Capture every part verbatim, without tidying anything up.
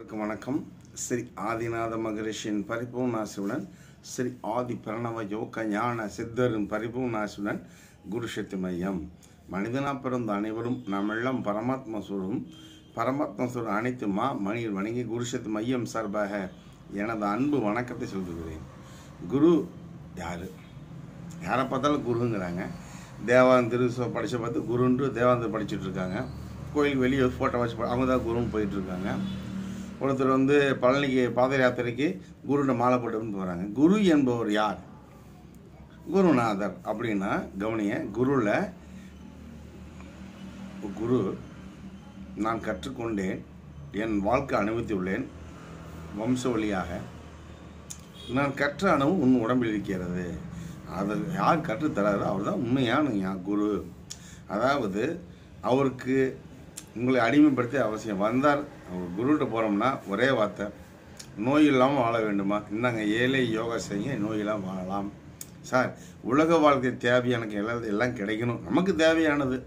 அனைவருக்கும் வணக்கம். ஸ்ரீ ஆதிநாத மகரிஷியின் பரிபூர்ண ஆசியுடன், ஸ்ரீ ஆதி பிரணவ யோக ஞான சித்தரின் பரிபூர்ண ஆசியுடன் குரு சக்தி மையம். மனிதனா பிறந்த அனைவரும் நாம் எல்லாம் பரமாத்மா சூடும் பரமாத்மா சூடும் அனைத்து மா மணியில் வணங்கி குரு சக்தி மையம் சார்பாக எனது அன்பு வணக்கத்தை சொல்லுகிறேன். குரு யாரு? யாரை பார்த்தாலும் குருங்கிறாங்க. தேவாந்த திருசோ படித்த பார்த்து குருன்று தேவாந்தர் படிச்சுட்டு இருக்காங்க. கோயிலுக்கு வெளியே ஃபோட்டோ வச்சு அவங்க தான் குருன்னு போயிட்டுருக்காங்க. ஒருத்தர் வந்து பழனிக்கு பாத யாத்திரைக்கு குருண்ட மாலை போட்டு வராங்க. குரு என்பவர் யார்? குருநாதர் அப்படின்னா கவனிய. குருவில் குரு நான் கற்றுக்கொண்டேன், என் வாழ்க்கை அனுபவித்துள்ளேன், வம்ச வழியாக நான் கற்ற அனுபவம் உன் உடம்பில் இருக்கிறது. அதை யார் கற்றுத்தராரோ அவர் தான் உண்மையான குரு. அதாவது அவருக்கு உங்களை அடிமைப்படுத்த அவசியம். வந்தார் அவர் குருகிட்ட போகிறோம்னா ஒரே வார்த்தை, நோய் இல்லாமல் வாழ வேண்டுமா? இந்தாங்க ஏழை யோகா செய்ய நோய் இல்லாமல் வாழலாம். சார், உலக வாழ்க்கை தேவை எனக்கு எல்லாம் எல்லாம் கிடைக்கணும், நமக்கு தேவையானது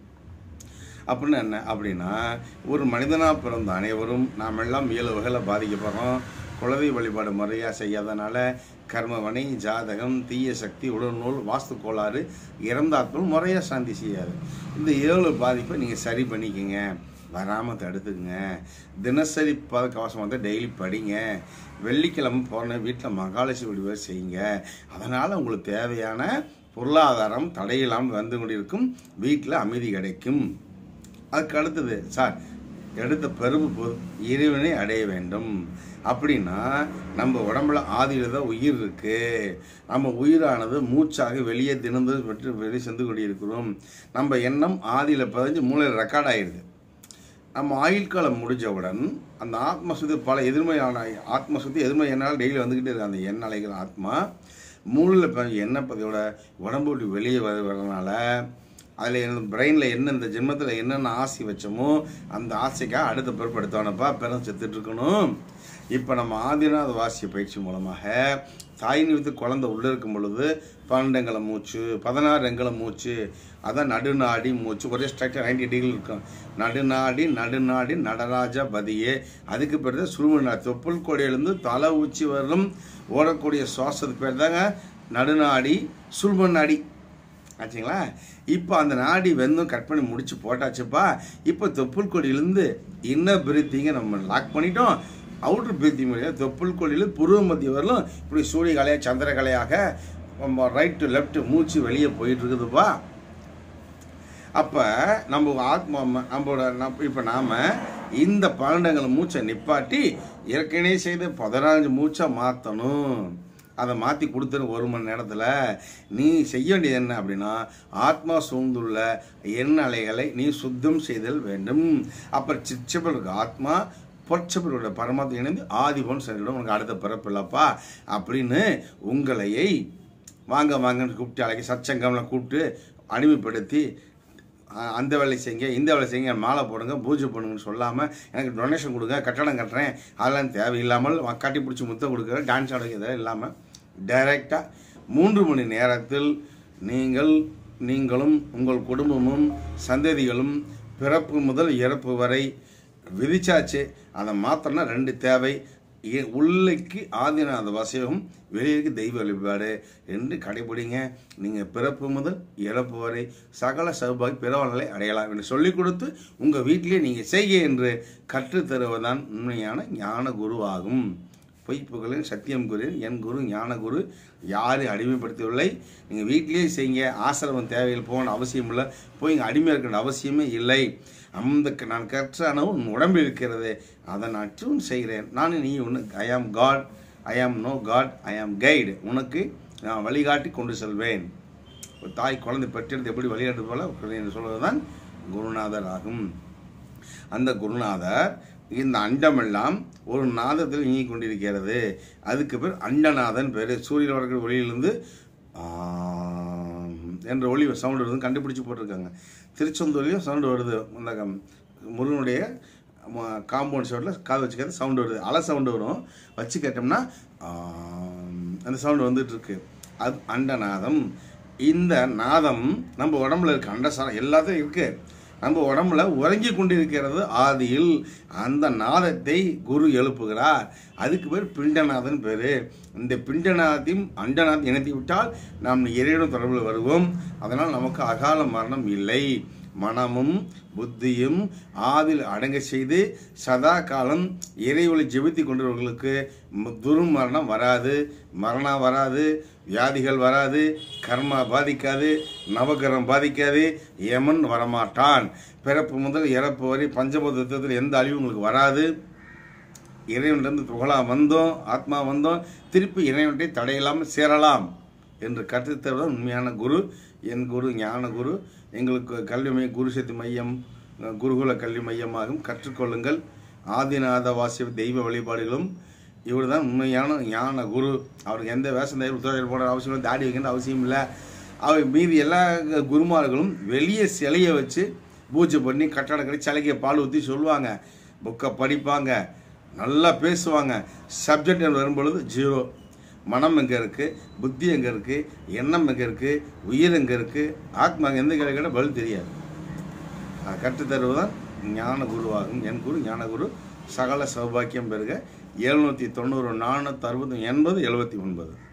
அப்படின்னு என்ன அப்படின்னா, ஒரு மனிதனாக பிறந்த அனைவரும் நாம் எல்லாம் ஏழு வகையில் பாதிக்கப்படுறோம். குலதெய் வழிபாடு முறையாக செய்யாதனால கர்மவனை, ஜாதகம், தீய சக்தி, உடல்நூல், வாஸ்து கோளாறு, இறந்தாத்மல் முறையாக சாந்தி செய்யாது. இந்த ஏழு பாதிப்பை நீங்கள் சரி பண்ணிக்கங்க, வராமல் தடுத்துக்குங்க. தினசரி கவசம் வந்து டெய்லி படிங்க. வெள்ளிக்கிழமை போன வீட்டில் மகாலட்சுமி வழிபாடு செய்யுங்க. அதனால் உங்களுக்கு தேவையான பொருளாதாரம் தடையில்லாமல் வந்து கொண்டிருக்கும், வீட்டில் அமைதி கிடைக்கும். அதுக்கு அடுத்தது, சார் எடுத்த பெருமை போதும் இறைவனை அடைய வேண்டும் அப்படின்னா, நம்ம உடம்புல ஆதியில் தான் உயிர் இருக்கு. நம்ம உயிரானது மூச்சாக வெளியே தினந்தோறும் பெற்று வெளியே சென்று கொண்டிருக்கிறோம். நம்ம எண்ணம் ஆதியில் பதிஞ்சு மூளையில் ரெக்கார்ட் ஆகிடுது. நம்ம ஆயுள் காலம் முடிஞ்சவுடன் அந்த ஆத்ம சுத்தி பல எதிர்மையான ஆத்ம சுத்தி எதிர்மை என்னால் டெய்லி வந்துக்கிட்டே இருக்கு. அந்த எண்ண அலைகள் ஆத்மா மூளையில் பதிஞ்சு எண்ணெய் பதிவோட உடம்பு விட்டு வெளியே வர வரனால அதில் என் பிரெயினில் என்ன இந்த ஜென்மத்தில் என்னென்ன ஆசை வச்சோமோ அந்த ஆசைக்காக அடுத்த பிற்படுத்தவனப்பா பிறந்து செத்துட்டு இருக்கணும். இப்போ நம்ம ஆதிநாத வாசிய பயிற்சி மூலமாக தாய் நிமித்து குழந்தை உள்ளே இருக்கும் பொழுது பன்னெண்டுங்களை மூச்சு, பதினாறு எங்களை மூச்சு, அதான் நடுநாடி மூச்சு, ஒரே ஸ்ட்ரக்சர் நைன்டி டிகிரி இருக்கும். நடுநாடி நடுநாடி நடராஜா பதியே. அதுக்கு பேர் தான் சுரும தொப்புள் கொடியிலேருந்து தலை உச்சி வரலும் ஓடக்கூடிய சுவாசத்துக்கு பேர் தாங்க நடுநாடி, சுரும நாடி ஆச்சுங்களா. இப்போ அந்த நாடி வெந்தும் கட் பண்ணி முடிச்சு போட்டாச்சுப்பா. இப்போ தொப்புள் கொடியிலேருந்து இன்னர் பிரீத்திங்கை நம்ம லாக் பண்ணிட்டோம். அவுட்ரு பிரீத்திங் முடியாது. தொப்புள் கொடியில் புருவ மத்திய வரலும் இப்படி சூரிய கலையாக சந்திர கலையாக ரைட் டு லெஃப்ட் மூச்சு வெளியே போயிட்டு இருக்குதுப்பா. அப்போ நம்ம ஆத்மா நம்மளோட இப்போ நாம் இந்த பன்னெண்டுங்களை மூச்சை நிப்பாட்டி ஏற்கனவே செய்து பதினாஞ்சு மூச்சை மாற்றணும். அதை மாற்றி கொடுத்துரு ஒரு மணி நேரத்தில். நீ செய்ய வேண்டியது என்ன அப்படின்னா, ஆத்மா சூழ்ந்துள்ள எண்ண அலைகளை நீ சுத்தம் செய்தல் வேண்டும். அப்புறம் சிச்சபருக்கு ஆத்மா பொற்சபரோட பரமாத்மா இணைந்து ஆதிபன் சரியிடும் உனக்கு அடுத்த பிறப்பு இல்லப்பா அப்படின்னு உங்களையை வாங்க வாங்கன்னு கூப்பிட்டு அழைக்க சச்சங்கம்லாம் கூப்பிட்டு அடிமைப்படுத்தி அந்த வேலை செய்யுங்க, இந்த வேலை செய்யுங்க, மாலை போடுங்க, பூஜை பண்ணுங்கன்னு சொல்லாமல் எனக்கு டொனேஷன் கொடுங்க, கட்டடம் கட்டுறேன், அதெல்லாம் தேவையில்லாமல் கட்டி பிடிச்சி முத்தம் கொடுக்குற டான்ஸ் ஆடுங்க, இதெல்லாம் இல்லாமல் டைரெக்டாக மூன்று மணி நேரத்தில் நீங்கள் நீங்களும் உங்கள் குடும்பமும் சந்ததிகளும் பிறப்பு முதல் இறப்பு வரை விதிச்சாச்சு. அதை மாத்திரம்னா ரெண்டு தேவை, உள்ளைக்கு ஆதிநாத வாசியம், வெளியிற்கு தெய்வ வழிபாடு என்று கடைபிடிங்க. நீங்கள் பிறப்பு முதல் இறப்பு வரை சகல சௌபாகி பிறவர்களை அடையலாம் என்று சொல்லிக் கொடுத்து உங்கள் வீட்டிலே நீங்கள் செய்ய என்று கற்றுத்தருவதுதான் உண்மையான ஞான குருவாகும். பொய்ப்புகளின் சத்தியம் குரு, என் குரு ஞான குரு, யாரும் அடிமைப்படுத்தவில்லை. நீங்கள் வீட்டிலேயே செய்யுங்க. ஆசிரமம் தேவையில் போகணும் அவசியம் இல்லை, போய் இங்கே அடிமை இருக்கிற அவசியமே இல்லை. அந்த நான் கற்ற அனுபவம் உன் உடம்பில் இருக்கிறது, அதை நான் ட்யூன் செய்கிறேன். நான் நீ ஒன்று ஐ ஆம் காட், ஐ ஆம் நோ காட், ஐ ஆம் கைடு. உனக்கு நான் வழிகாட்டி கொண்டு செல்வேன். ஒரு தாய் குழந்தை பெற்றெடுத்து எப்படி வழிகாட்டு போல என்று சொல்வது தான் குருநாதர் ஆகும். அந்த குருநாதர் இந்த அண்டமெல்லாம் ஒரு நாதத்தில் இயங்கி கொண்டிருக்கிறது. அதுக்கு பேர் அண்டநாதன் பேர். சூரியன் வரக்கூடிய ஒளியிலிருந்து என்ற ஒளி சவுண்டு வருதுன்னு கண்டுபிடிச்சி போட்டிருக்காங்க. திருச்செந்தூர்லேயும் சவுண்டு வருது. இந்த முருகனுடைய காம்பவுண்ட் சவுண்டில் காது வச்சு கேட்ட சவுண்டு வருது. அலை சவுண்டு வரும், வச்சு கேட்டோம்னா அந்த சவுண்டு வந்துட்டுருக்கு. அது அண்டநாதம். இந்த நாதம் நம்ம உடம்புல இருக்குது. அண்டசாரம் எல்லாத்தையும் இருக்குது. நம்ம உடம்புல உறங்கி கொண்டிருக்கிறது ஆதியில். அந்த நாதத்தை குரு எழுப்புகிறார். அதுக்கு பேர் பிண்டநாதன் பேர். இந்த பிண்டநாதையும் அண்டநாதம் இணைத்து விட்டால் நாம் இறைவன் தொடர்பில் வருவோம். அதனால் நமக்கு அகால மரணம் இல்லை. மனமும் புத்தியும் ஆதில் அடங்க செய்து சதா காலம் இறைவனை ஜெபித்து கொண்டவர்களுக்கு துர்மரணம் வராது, மரணம் வராது, வியாதிகள் வராது, கர்மா பாதிக்காது, நவகிரகம் பாதிக்காது, யமன் வரமாட்டான். பிறப்பு முதல் இறப்பு வரை பஞ்சபூதத்தில் எந்த அழிவும் உங்களுக்கு வராது. இறைவனிலிருந்து புகழா வந்தோம், ஆத்மா வந்தோம், திருப்பி இறைவனை தடையில்லாமல் சேரலாம் என்று கற்றுத்தருவதும் உண்மையான குரு. என் குரு ஞான குரு. எங்களுக்கு கல்வி மையம் குரு சக்தி மையம், குருகுல கல்வி மையமாகவும் கற்றுக்கொள்ளுங்கள். ஆதிநாத வாசிய தெய்வ வழிபாடுகளும் இவர் தான் உண்மையான ஞான குரு. அவருக்கு எந்த வேஷம் தயார் உத்தரவு போட அவசியம் இல்லை, தாடி வைக்கின்ற அவசியம் இல்லை. அவர் மீதி எல்லா குருமார்களும் வெளியே சிலையை வச்சு பூஜை பண்ணி கட்டடக்கடை சிலைக்கு பால் ஊற்றி சொல்லுவாங்க, புக்கை படிப்பாங்க, நல்லா பேசுவாங்க. சப்ஜெக்ட் வரும்பொழுது ஜீரோ. மனம் எங்கே இருக்குது, புத்தி எங்கே இருக்குது, எண்ணம் எங்கே இருக்குது, உயிர் எங்கே இருக்குது, ஆத்மா எந்த கேட்க பதில் தெரியாது. கற்றுத்தருவதுதான் ஞான குருவாகும். என் குரு ஞான குரு. சகல சௌபாக்கியம் பெறுக. எழுநூற்றி தொண்ணூறு நானூற்றி அறுபது எண்பது எழுபத்தி ஒன்பது.